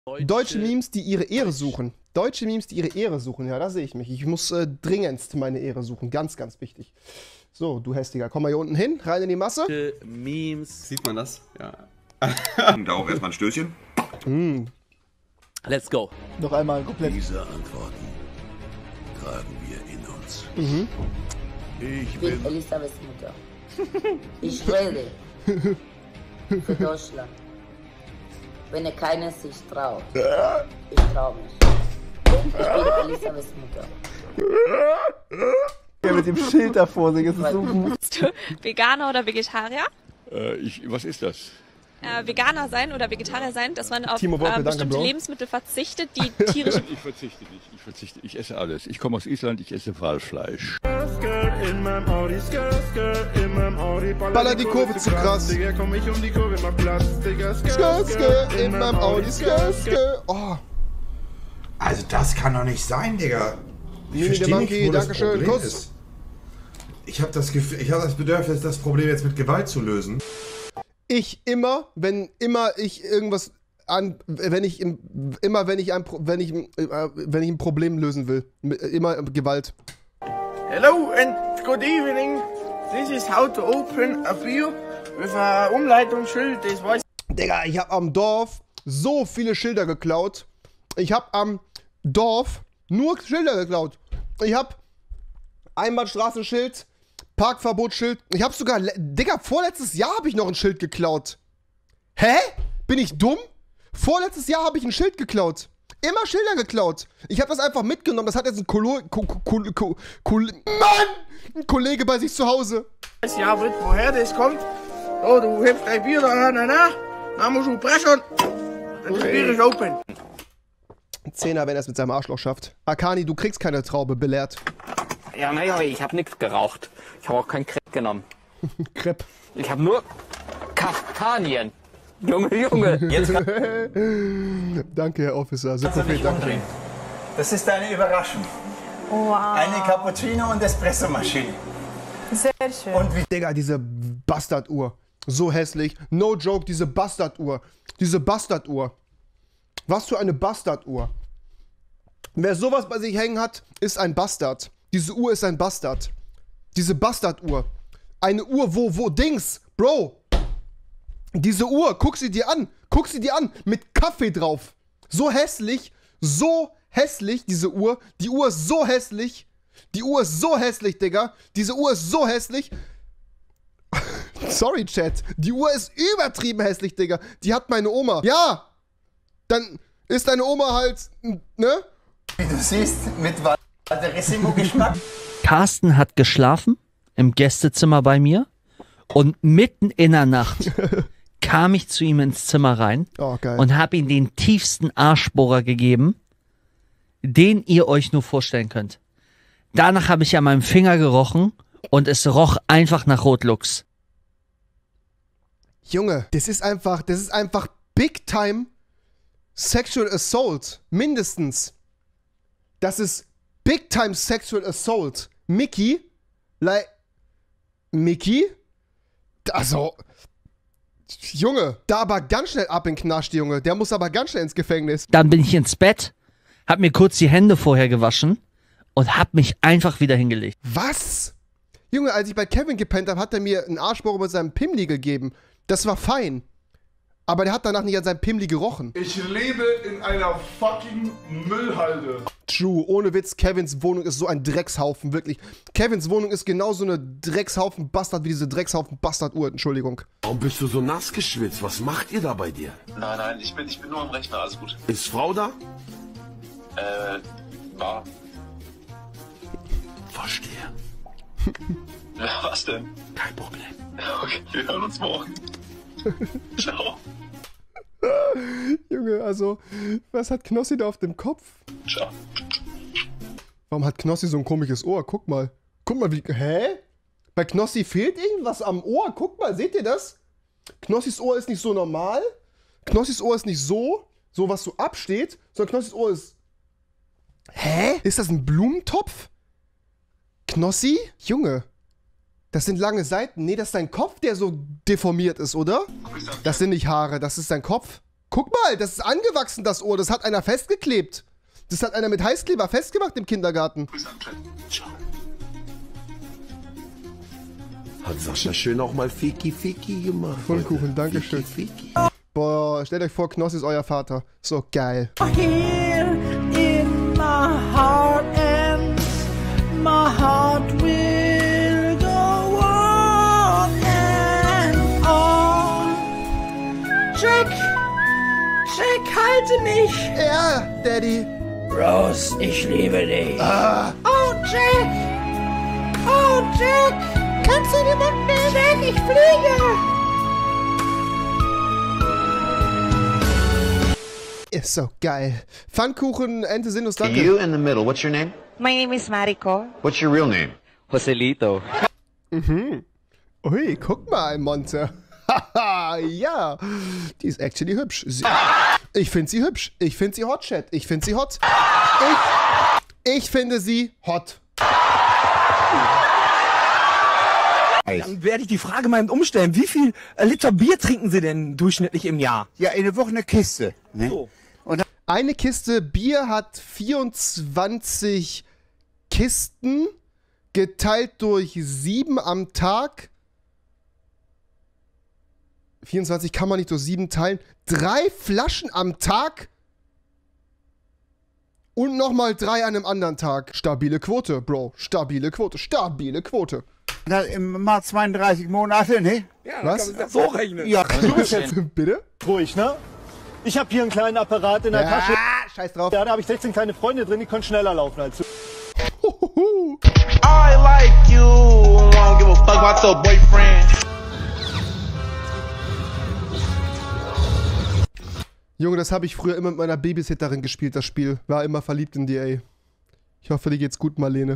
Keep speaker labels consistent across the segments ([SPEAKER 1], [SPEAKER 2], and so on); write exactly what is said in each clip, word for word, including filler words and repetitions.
[SPEAKER 1] Deutsche,
[SPEAKER 2] Deutsche Memes, die ihre Ehre suchen. Deutsche Memes, die ihre Ehre suchen. Ja, da sehe ich mich. Ich muss äh, dringendst meine Ehre suchen. Ganz, ganz wichtig. So, du Hästiger, komm mal hier unten hin, rein in die Masse.
[SPEAKER 1] Memes.
[SPEAKER 3] Sieht man das? Ja.
[SPEAKER 4] Da auch erstmal ein Stößchen.
[SPEAKER 2] Mm.
[SPEAKER 1] Let's go.
[SPEAKER 2] Noch einmal komplett.
[SPEAKER 5] Diese Antworten tragen wir in uns.
[SPEAKER 2] Mhm.
[SPEAKER 5] Ich
[SPEAKER 6] Ich bin Elisabeths Mutter. Ich rede für Deutschland. Wenn er keiner sich traut, ich trau mich. Ich bin Elisabeths Mutter.
[SPEAKER 2] Ja, mit dem Schild davor singen, das ist so gut.
[SPEAKER 7] Bist du Veganer oder Vegetarier?
[SPEAKER 8] Äh, ich, was ist das?
[SPEAKER 7] Äh, Veganer sein oder Vegetarier sein, dass man auf
[SPEAKER 2] Timo Wolke,
[SPEAKER 7] äh,
[SPEAKER 2] danke,
[SPEAKER 7] bestimmte
[SPEAKER 2] Bro.
[SPEAKER 7] Lebensmittel verzichtet, die tierische...
[SPEAKER 8] Ich verzichte nicht, ich verzichte, ich esse alles. Ich komme aus Island, ich esse Walfleisch.
[SPEAKER 2] Baller die Kurve zu krass. Skr, skr, in meinem Audi, skr, skr. Oh.
[SPEAKER 4] Also das kann doch nicht sein, Digga. Ich
[SPEAKER 2] Mini der
[SPEAKER 4] verstehe
[SPEAKER 2] Monkey,
[SPEAKER 4] nicht, wo das
[SPEAKER 2] Dankeschön,
[SPEAKER 4] Problem
[SPEAKER 2] Kuss.
[SPEAKER 4] ist. Ich habe das Gefühl, ich habe das Bedürfnis, das Problem jetzt mit Gewalt zu lösen.
[SPEAKER 2] Ich immer, wenn immer ich irgendwas an, wenn ich im, immer wenn ich ein, Pro- wenn ich, äh, wenn ich ein Problem lösen will, mit- immer Gewalt.
[SPEAKER 9] Hello and good evening. This is how to open a beer with a Umleitungsschild. Das weiß
[SPEAKER 2] Digga, ich hab am Dorf so viele Schilder geklaut. Ich hab am Dorf nur Schilder geklaut. Ich hab Einbahnstraßenschild, Parkverbotsschild. Ich hab sogar, le- Digga, vorletztes Jahr habe ich noch ein Schild geklaut. Hä? Bin ich dumm? Vorletztes Jahr habe ich ein Schild geklaut. Immer Schilder geklaut. Ich habe das einfach mitgenommen. Das hat jetzt ein Kolo Ko Ko Ko Ko Ko Mann! Ein Kollege bei sich zu Hause.
[SPEAKER 9] ja nicht, woher das kommt. Oh, du hebst dein Bier da an, na, dann musst du pressen. Und das Bier ist open.
[SPEAKER 2] Zehner, wenn er es mit seinem Arschloch schafft. Akani, du kriegst keine Traube, belehrt.
[SPEAKER 10] Ja, naja, ich habe nichts geraucht. Ich habe auch kein Crepe genommen.
[SPEAKER 2] Crepe.
[SPEAKER 10] Ich habe nur Kastanien. Junge, Junge.
[SPEAKER 11] Jetzt
[SPEAKER 2] Danke, Herr Officer.
[SPEAKER 11] kannst du
[SPEAKER 2] Super,
[SPEAKER 11] dich
[SPEAKER 2] danke.
[SPEAKER 11] umdrehen. Das ist eine Überraschung.
[SPEAKER 7] Wow.
[SPEAKER 11] Eine Cappuccino- und Espressomaschine.
[SPEAKER 7] Sehr schön.
[SPEAKER 11] Und wie
[SPEAKER 2] Digga, diese Bastarduhr. So hässlich. No joke, diese Bastarduhr. Diese Bastarduhr. Was für eine Bastarduhr. Wer sowas bei sich hängen hat, ist ein Bastard. Diese Uhr ist ein Bastard. Diese Bastarduhr. Eine Uhr, wo, wo, Dings. Bro. Diese Uhr, guck sie dir an. Guck sie dir an. Mit Kaffee drauf. So hässlich. So hässlich, diese Uhr. Die Uhr ist so hässlich. Die Uhr ist so hässlich, Digga. Diese Uhr ist so hässlich. Sorry, Chat. Die Uhr ist übertrieben hässlich, Digga. Die hat meine Oma. Ja. Dann ist deine Oma halt, ne?
[SPEAKER 11] wie du siehst, mit Valderissimo-Geschmack.
[SPEAKER 12] Carsten hat geschlafen im Gästezimmer bei mir und mitten in der Nacht kam ich zu ihm ins Zimmer rein
[SPEAKER 2] Oh, geil.
[SPEAKER 12] und habe ihm den tiefsten Arschbohrer gegeben, den ihr euch nur vorstellen könnt. Danach habe ich an meinem Finger gerochen und es roch einfach nach Rotlux.
[SPEAKER 2] Junge, das ist einfach, das ist einfach Big Time Sexual Assault. Mindestens. Das ist Big Time Sexual Assault. Mickey, like, Mickey? Also, Junge, da aber ganz schnell ab in den Knast, Junge. Der muss aber ganz schnell ins Gefängnis.
[SPEAKER 12] Dann bin ich ins Bett, hab mir kurz die Hände vorher gewaschen und hab mich einfach wieder hingelegt.
[SPEAKER 2] Was? Junge, als ich bei Kevin gepennt habe, hat er mir einen Arschbohrer mit seinem Pimmli gegeben. Das war fein. Aber der hat danach nicht an seinem Pimmli gerochen.
[SPEAKER 13] Ich lebe in einer fucking Müllhalde.
[SPEAKER 2] True, ohne Witz, Kevins Wohnung ist so ein Dreckshaufen, wirklich. Kevins Wohnung ist genauso eine Dreckshaufen Bastard wie diese Dreckshaufen Bastard-Uhr, Entschuldigung.
[SPEAKER 5] Warum bist du so nass geschwitzt? Was macht ihr da bei dir?
[SPEAKER 13] Nein, nein, ich bin, ich bin nur am Rechner, alles gut.
[SPEAKER 5] Ist Frau da?
[SPEAKER 13] Äh, ja.
[SPEAKER 5] Verstehe.
[SPEAKER 13] Ja, was denn?
[SPEAKER 5] Kein Problem.
[SPEAKER 13] Okay, wir hören uns morgen. Ciao.
[SPEAKER 2] Junge, also, was hat Knossi da auf dem Kopf?
[SPEAKER 13] Ciao.
[SPEAKER 2] Warum hat Knossi so ein komisches Ohr? Guck mal. Guck mal, wie. Hä? Bei Knossi fehlt irgendwas am Ohr. Guck mal, seht ihr das? Knossis Ohr ist nicht so normal. Knossis Ohr ist nicht so, so was so absteht, sondern Knossis Ohr ist. Hä? Ist das ein Blumentopf? Knossi? Junge. Das sind lange Seiten. Nee, das ist dein Kopf, der so deformiert ist, oder? Das sind nicht Haare, das ist dein Kopf. Guck mal, das ist angewachsen, das Ohr. Das hat einer festgeklebt. Das hat einer mit Heißkleber festgemacht im Kindergarten.
[SPEAKER 5] Hat Sascha schön auch mal Fiki Fiki gemacht.
[SPEAKER 2] Pfannkuchen, danke schön.
[SPEAKER 5] Fiki.
[SPEAKER 2] Boah, stellt euch vor, Knossi ist euer Vater. So geil.
[SPEAKER 3] Here in my heart and my heart will go on and on. Jack, Jack, halte mich.
[SPEAKER 2] Ja, Daddy.
[SPEAKER 3] Rose, ich liebe dich.
[SPEAKER 2] Ah.
[SPEAKER 3] Oh, Jack. Oh, Jack. Kannst du den Mund nehmen? Jack, ich fliege.
[SPEAKER 2] Ist so geil. Pfannkuchen, Ente, Sinus, danke.
[SPEAKER 14] You in the middle. What's your name?
[SPEAKER 7] My name is Mariko.
[SPEAKER 14] What's your real name?
[SPEAKER 10] Joselito.
[SPEAKER 2] Mhm. Ui, guck mal, Monte. Haha, ja. Die ist actually hübsch. Sie, ich finde sie hübsch. Ich finde sie hot, Chat. Ich finde sie hot. Ich, ich finde sie hot.
[SPEAKER 9] Dann werde ich die Frage mal umstellen. Wie viel äh, Liter Bier trinken Sie denn durchschnittlich im Jahr?
[SPEAKER 11] Ja, in der Woche eine Kiste. Ne?
[SPEAKER 9] So.
[SPEAKER 11] Und
[SPEAKER 2] Eine Kiste Bier hat vierundzwanzig Kisten, geteilt durch sieben am Tag. vierundzwanzig kann man nicht durch sieben teilen. Drei Flaschen am Tag? Und nochmal drei an einem anderen Tag. Stabile Quote, Bro. Stabile Quote. Stabile Quote.
[SPEAKER 11] mal zweiunddreißig Monate, ne?
[SPEAKER 9] Ja,
[SPEAKER 2] Was?
[SPEAKER 9] kann man das so rechnen.
[SPEAKER 11] Ja,
[SPEAKER 2] Bitte?
[SPEAKER 15] Ruhig, ne? Ich habe hier einen kleinen Apparat in der
[SPEAKER 2] Ja,
[SPEAKER 15] Tasche.
[SPEAKER 2] scheiß drauf.
[SPEAKER 15] Ja, da habe ich sechzehn kleine Freunde drin, die können schneller laufen als du.
[SPEAKER 9] I like you. Won't give a fuck about your boyfriend.
[SPEAKER 2] Junge, das habe ich früher immer mit meiner Babysitterin gespielt, das Spiel. War immer verliebt in die, ey. Ich hoffe, dir geht's gut, Marlene.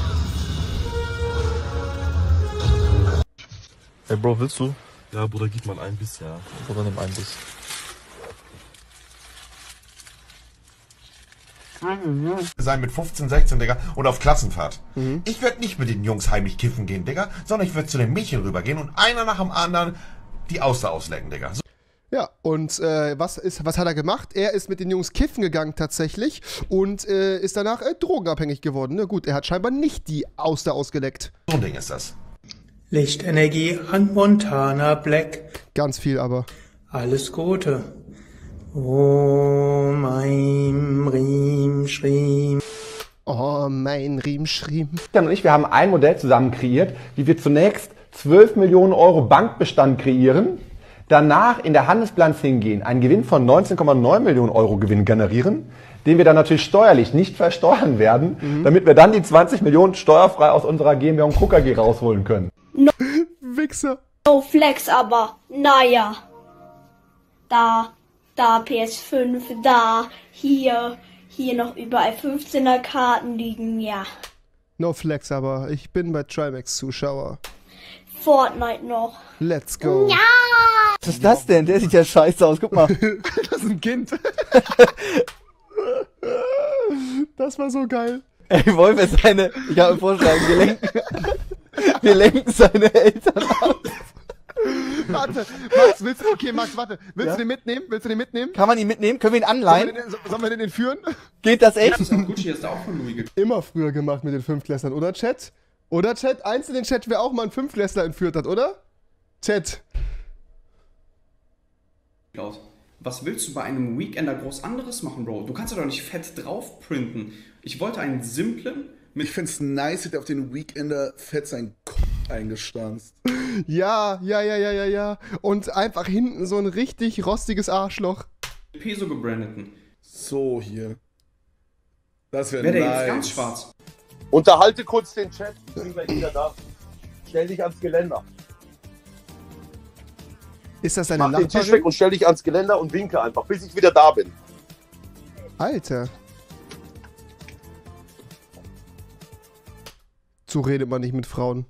[SPEAKER 15] Ey, Bro, willst du?
[SPEAKER 16] Ja, Bruder, gib mal ein Biss, ja.
[SPEAKER 15] Bruder, nimm ein Biss.
[SPEAKER 4] Sein mit fünfzehn, sechzehn, Digga, und auf Klassenfahrt. Mhm. Ich werde nicht mit den Jungs heimlich kiffen gehen, Digga, sondern ich werde zu den Mädchen rübergehen und einer nach dem anderen die Auster auslecken, Digga. So.
[SPEAKER 2] Ja, und äh, was, ist, was hat er gemacht? Er ist mit den Jungs kiffen gegangen tatsächlich und äh, ist danach äh, drogenabhängig geworden. Na gut, er hat scheinbar nicht die Auster ausgeleckt.
[SPEAKER 4] So ein Ding ist das.
[SPEAKER 3] Lichtenergie an Montana Black.
[SPEAKER 2] Ganz viel aber.
[SPEAKER 3] Alles Gute. Oh, mein Riem-Schriem.
[SPEAKER 2] Oh, mein Riem-Schriem.
[SPEAKER 17] Jan und ich, wir haben ein Modell zusammen kreiert, wie wir zunächst zwölf Millionen Euro Bankbestand kreieren, danach in der Handelsbilanz hingehen, einen Gewinn von neunzehn Komma neun Millionen Euro Gewinn generieren, den wir dann natürlich steuerlich nicht versteuern werden, mhm. damit wir dann die zwanzig Millionen steuerfrei aus unserer GmbH und Co. K G rausholen können.
[SPEAKER 2] No. Wichser.
[SPEAKER 18] No Flex, aber naja. Da, da P S fünf, da, hier, hier noch überall fünfzehner Karten liegen, ja.
[SPEAKER 2] No Flex, aber ich bin bei Trimax Zuschauer.
[SPEAKER 18] Fortnite noch.
[SPEAKER 2] Let's go.
[SPEAKER 18] Ja!
[SPEAKER 9] Was ist das denn? Der sieht ja scheiße aus. Guck mal.
[SPEAKER 2] Das ist ein Kind. Das war so geil.
[SPEAKER 9] Ey, wollen wir seine... Ich habe einen Vorschlag. Wir lenken, wir lenken seine Eltern aus.
[SPEAKER 2] Warte, Max, willst du... Okay, Max, warte. Willst ja? du den mitnehmen? Willst du den mitnehmen?
[SPEAKER 9] Kann man ihn mitnehmen? Können wir ihn anleihen?
[SPEAKER 2] Sollen wir den, sollen wir den entführen?
[SPEAKER 9] Geht das echt?
[SPEAKER 19] Gucci ist auch von Louis gekommen.
[SPEAKER 2] Immer früher gemacht mit den Fünftklässlern, oder Chat? Oder Chat? Eins in den Chat, wer auch mal einen Fünftklässler entführt hat, oder? Chat.
[SPEAKER 19] Was willst du bei einem Weekender groß anderes machen, Bro? Du kannst ja doch nicht fett drauf printen. Ich wollte einen simplen...
[SPEAKER 20] Mit ich find's nice, dass auf den Weekender fett sein K eingestanzt.
[SPEAKER 2] Ja, ja, ja, ja, ja, ja. Und einfach hinten so ein richtig rostiges Arschloch.
[SPEAKER 19] Peso gebrandeten.
[SPEAKER 20] So, hier. Das wäre
[SPEAKER 19] nice. Wäre der jetzt ganz schwarz?
[SPEAKER 15] Unterhalte kurz den Chat, ich bin gleich wieder da. Stell dich ans Geländer.
[SPEAKER 2] Ist das deine
[SPEAKER 15] Mach
[SPEAKER 2] Nachbarin?
[SPEAKER 15] den Tisch weg und stell dich ans Geländer und winke einfach, bis ich wieder da bin.
[SPEAKER 2] Alter. So redet man nicht mit Frauen.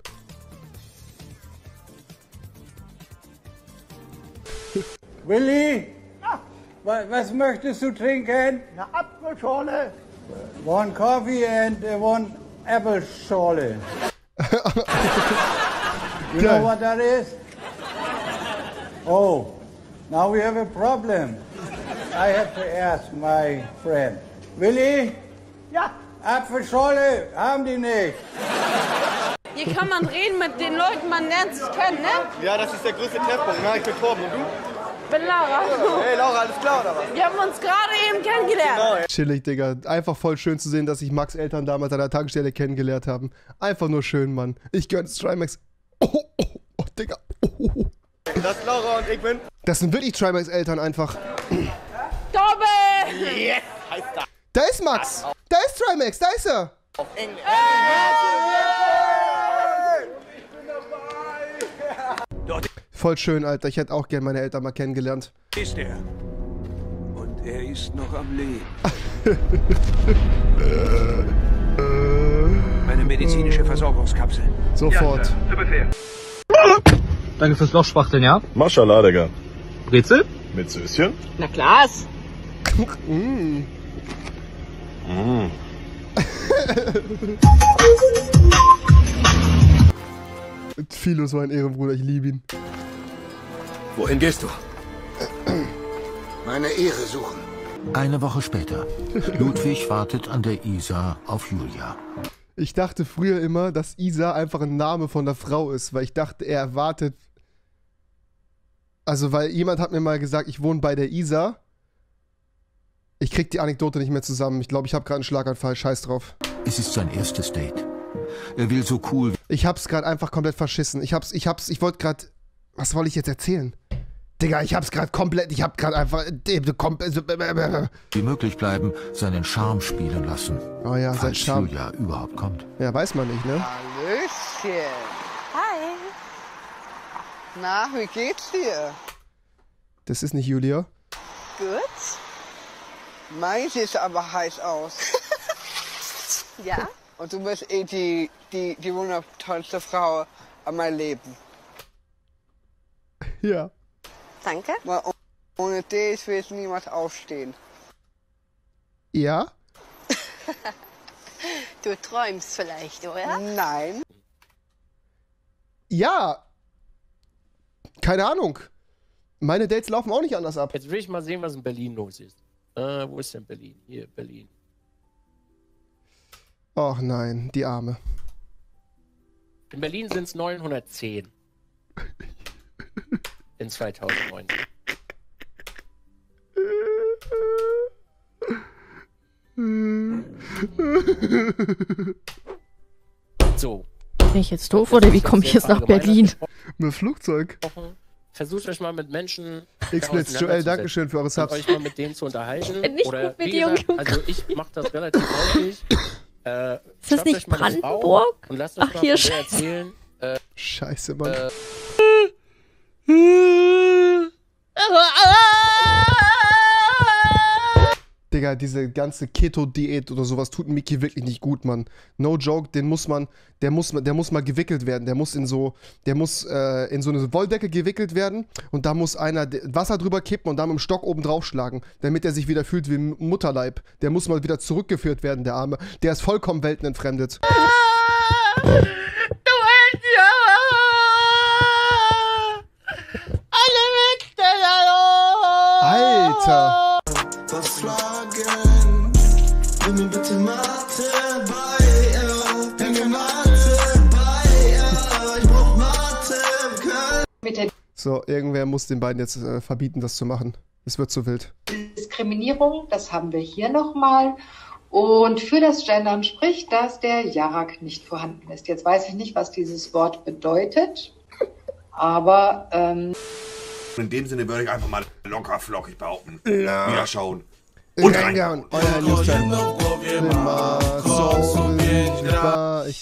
[SPEAKER 3] Willi, was, was möchtest du trinken?
[SPEAKER 11] Eine Apfelschorle.
[SPEAKER 3] One coffee and one apple schorle. You know what that is? Oh, now we have a problem.
[SPEAKER 21] I have to ask my friend. Willi? Ja? Apfelschorle haben die nicht.
[SPEAKER 3] Hier kann man reden mit den Leuten, man lernt sich kennen, ne?
[SPEAKER 22] Ja, das ist der größte Treffpunkt. Ne? Ich bin Torben und du?
[SPEAKER 3] Ich bin Laura.
[SPEAKER 22] Hey Laura, alles klar oder was?
[SPEAKER 3] Wir haben uns gerade eben kennengelernt.
[SPEAKER 22] Genau, ja.
[SPEAKER 2] Chillig, Digga. Einfach voll schön zu sehen, dass sich Max Eltern damals an der Tankstelle kennengelernt haben. Einfach nur schön, Mann. Ich gehöre zu Trimax. Oh, oh, oh, Digga. Oh, oh.
[SPEAKER 22] Das ist Laura und ich bin...
[SPEAKER 2] Das sind wirklich Trimax Eltern einfach.
[SPEAKER 3] Doppel!
[SPEAKER 22] Yes! Heißt das.
[SPEAKER 2] Da ist Max. Da ist Trimax. Da ist er.
[SPEAKER 22] Auf Englisch.
[SPEAKER 2] Voll schön, Alter. Ich hätte auch gern meine Eltern mal kennengelernt.
[SPEAKER 23] Ist er. Und er ist noch am Leben. Eine medizinische Versorgungskapsel.
[SPEAKER 2] Sofort.
[SPEAKER 23] Ja, zu Befehl.
[SPEAKER 24] Danke fürs Lochspachteln, ja?
[SPEAKER 25] Maschallah, Digga.
[SPEAKER 24] Brezel?
[SPEAKER 25] Mit Söschen?
[SPEAKER 3] Na klar.
[SPEAKER 2] mm.
[SPEAKER 25] Mm.
[SPEAKER 2] Philo ist mein Ehrenbruder, ich liebe ihn.
[SPEAKER 5] Wohin gehst du? Meine Ehre suchen. Eine Woche später. Ludwig wartet an der Isar auf Julia.
[SPEAKER 2] Ich dachte früher immer, dass Isa einfach ein Name von der Frau ist, weil ich dachte, er erwartet... Also, weil jemand hat mir mal gesagt, ich wohne bei der Isa. Ich krieg die Anekdote nicht mehr zusammen. Ich glaube, ich habe gerade einen Schlaganfall. Scheiß drauf.
[SPEAKER 5] Es ist sein erstes Date. Er will so cool...
[SPEAKER 2] Ich hab's gerade einfach komplett verschissen. Ich hab's, ich hab's, ich wollte gerade... Was wollte ich jetzt erzählen? Digga, ich hab's gerade komplett... Ich hab gerade einfach...
[SPEAKER 5] Wie möglich bleiben, seinen Charme spielen lassen.
[SPEAKER 2] Oh ja, sein Charme.
[SPEAKER 5] Julia überhaupt kommt.
[SPEAKER 2] Ja, weiß man nicht, ne?
[SPEAKER 26] Hallöchen.
[SPEAKER 3] Hi.
[SPEAKER 26] Na, wie geht's dir?
[SPEAKER 2] Das ist nicht Julia.
[SPEAKER 26] Gut. Mein sieht aber heiß aus.
[SPEAKER 3] Ja?
[SPEAKER 26] Und du bist eh die, die, die wundertollste Frau an meinem Leben.
[SPEAKER 2] Ja.
[SPEAKER 3] Danke.
[SPEAKER 26] Weil ohne dich will ich niemals aufstehen.
[SPEAKER 2] Ja?
[SPEAKER 3] Du träumst vielleicht, oder?
[SPEAKER 26] Nein.
[SPEAKER 2] Ja. Keine Ahnung. Meine Dates laufen auch nicht anders ab.
[SPEAKER 27] Jetzt will ich mal sehen, was in Berlin los ist. Äh, wo ist denn Berlin? Hier, Berlin.
[SPEAKER 2] Och nein, die Arme.
[SPEAKER 27] In Berlin sind es neunhundertzehn. In zweitausendneun. So.
[SPEAKER 28] Bin ich jetzt doof oder wie komme ich jetzt nach Berlin?
[SPEAKER 2] Mit Flugzeug.
[SPEAKER 27] Versucht euch mal mit Menschen.
[SPEAKER 2] X-Blitz, Joel, dankeschön für eure Subs.
[SPEAKER 27] Euch mal mit denen zu unterhalten.
[SPEAKER 28] Bin ich
[SPEAKER 27] Oder
[SPEAKER 28] gut mit
[SPEAKER 27] wie
[SPEAKER 28] dir
[SPEAKER 27] gesagt, also ich mache das relativ häufig. Äh,
[SPEAKER 28] ist das nicht Brandenburg?
[SPEAKER 27] Und lasst euch
[SPEAKER 28] Ach,
[SPEAKER 27] mal
[SPEAKER 28] hier
[SPEAKER 27] von der
[SPEAKER 28] Scheiße.
[SPEAKER 27] erzählen. Äh,
[SPEAKER 2] Scheiße, Mann.
[SPEAKER 27] Äh,
[SPEAKER 2] Digga, diese ganze Keto-Diät oder sowas tut Miki wirklich nicht gut, Mann. No joke, den muss man, der muss, der muss mal gewickelt werden. Der muss in so, der muss äh, in so eine Wolldecke gewickelt werden und da muss einer Wasser drüber kippen und dann mit dem Stock oben draufschlagen, damit er sich wieder fühlt wie ein Mutterleib. Der muss mal wieder zurückgeführt werden, der Arme. Der ist vollkommen weltenentfremdet. Alter!
[SPEAKER 29] Verflagen, nimm mir bitte Mathe bei, ja, danke Mathe bei, ja, ich brauch Mathe, bitte.
[SPEAKER 2] So, irgendwer muss den beiden jetzt äh, verbieten, das zu machen. Es wird zu wild.
[SPEAKER 30] Diskriminierung, das haben wir hier nochmal. Und für das Gendern spricht, dass der Jarak nicht vorhanden ist. Jetzt weiß ich nicht, was dieses Wort bedeutet, aber ähm,
[SPEAKER 4] in dem Sinne würde ich einfach mal locker flockig behaupten.
[SPEAKER 2] Ja.
[SPEAKER 4] Wieder schauen. Und
[SPEAKER 2] reingehauen. Euer Newstime. Immer so wie ich war. Ich